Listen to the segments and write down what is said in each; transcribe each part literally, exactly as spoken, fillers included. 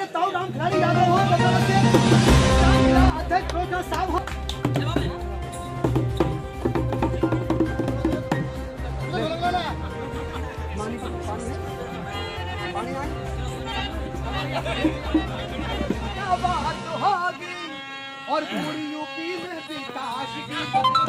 ताऊ राम खिलाड़ी यादव हो, अध्यक्ष रोजा साहब हो। क्या बात होगी और पूरी यूपी में भी काश की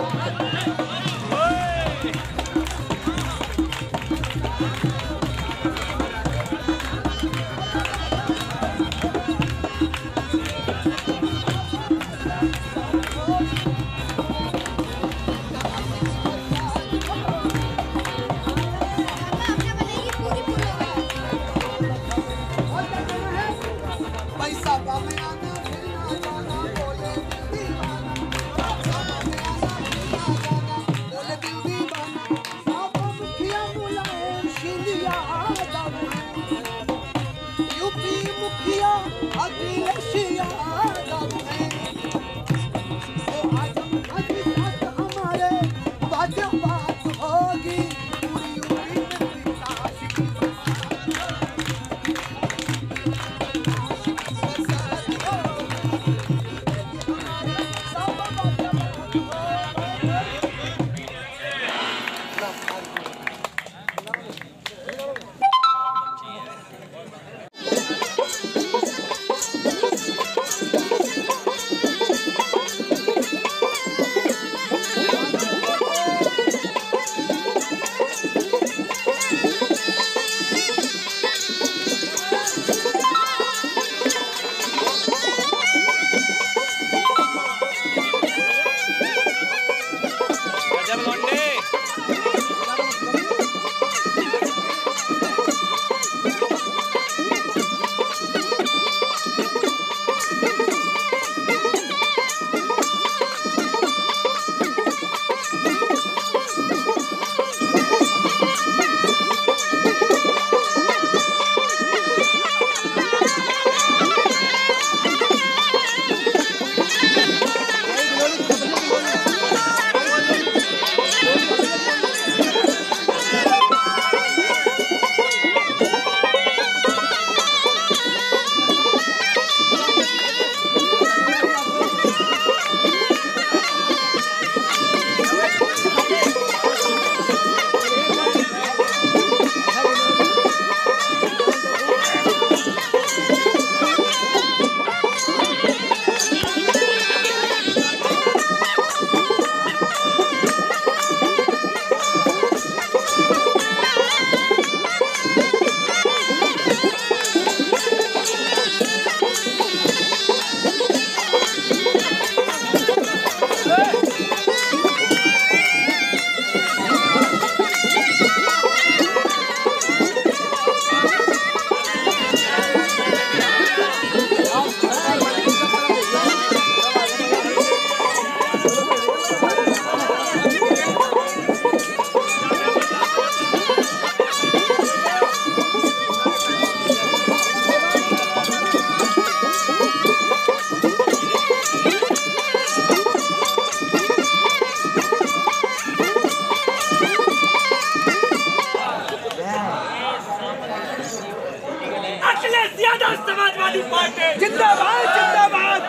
समाजवादी पार्टी जिंदाबाद जिंदाबाद।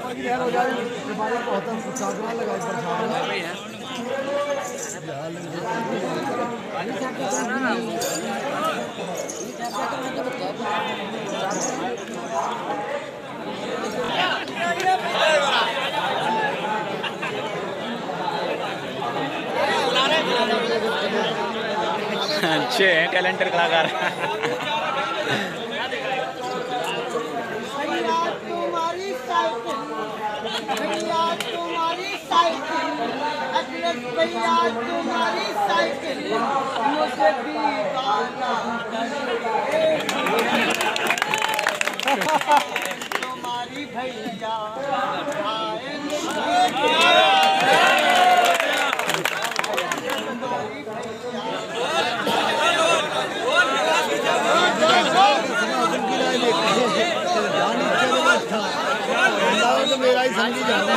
अच्छे हैं टैलेंटेड कलाकार। तुम्हारी साइकिल तुम्हारी साइकिल अखिलेश भैया तुम्हारी साइकिल मुझे दीवाना तुम्हारी भैया मेरा ही समझी जाना।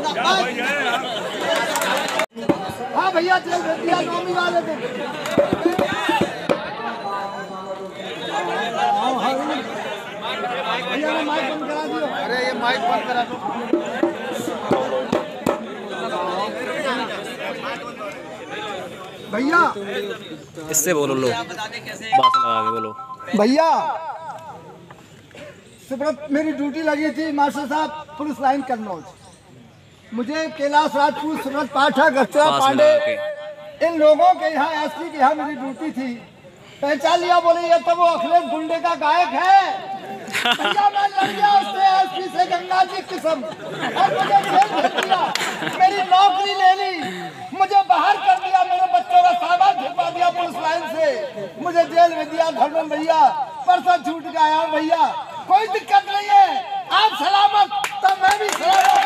हाँ भैया चल दिया नौमी वाले थे। भैया ने माइक बंद करा दियो। अरे ये माइक बंद करा दो। भैया इससे बोलो लो, बात लगा के बोलो। भैया सुब्रत मेरी ड्यूटी लगी थी मास्टर साहब पुलिस लाइन कन्नौज। मुझे कैलाश राजपूत, सुब्रत पाठक, अर्चना पास में पांडे लगा के। इन लोगों के यहाँ एसपी के यहाँ मेरी ड्यूटी थी। पहचान लिया, बोले ये तो वो अखिलेश गुंडे का गायक है। भैया मैं लड़ गया उससे, एसपी से गंगा जी किस्म, और मुझे जेल भेज दिया। मेरी नौकरी ले ली, मुझे बाहर कर दिया, मेरे बच्चों का सामान छिपा दिया पुलिस लाइन से, मुझे जेल में दिया। धर्मेंद्र भैया परसों छूट के आया हूँ भैया, कोई दिक्कत नहीं है, आप सलामत तो मैं भी सलामत।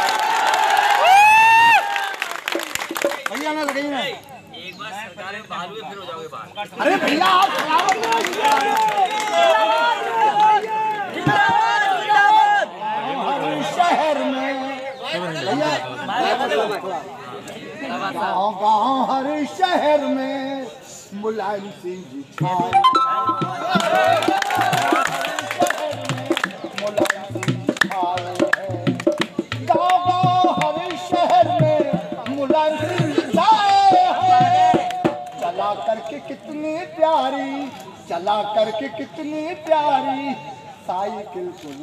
भैया ना लगाइए ना, एक बार सरकार में बहाल हुए फिर हो जाओगे बाहर। अरे भैया आप सलामत हर शहर में भैया, गाँव गाँव हर शहर में मुलायम सिंह जी छाए। चला करके कितनी प्यारी, चला करके कितनी प्यारी साइकिल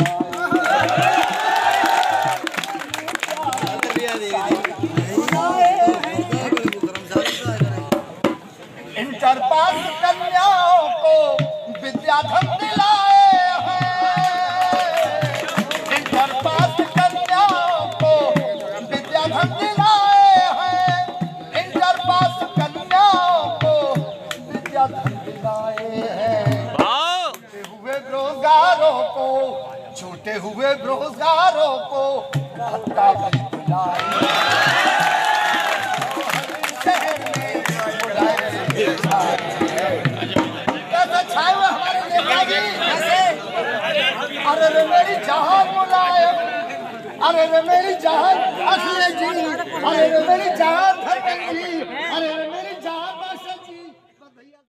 इंटर पास कन्याओं को विद्याधन दिलाए हैं। इंटर पास कन्याओं को विद्याधन दिलाए हैं। इंटर पास कन्याओं को विद्याधन दिलाए हैं। छूटे हुए बेरोजगारों को, छूटे हुए बेरोजगारों को भत्ता भी दिलाए। कैसे छाए हुए हमारे नेताजी, अरे रे मेरी जहान मुलायम, अरे रे मेरी जहान अखिलेश जी, अरे रे मेरी जहान धर्मेंद्र जी, अरे रे मेरी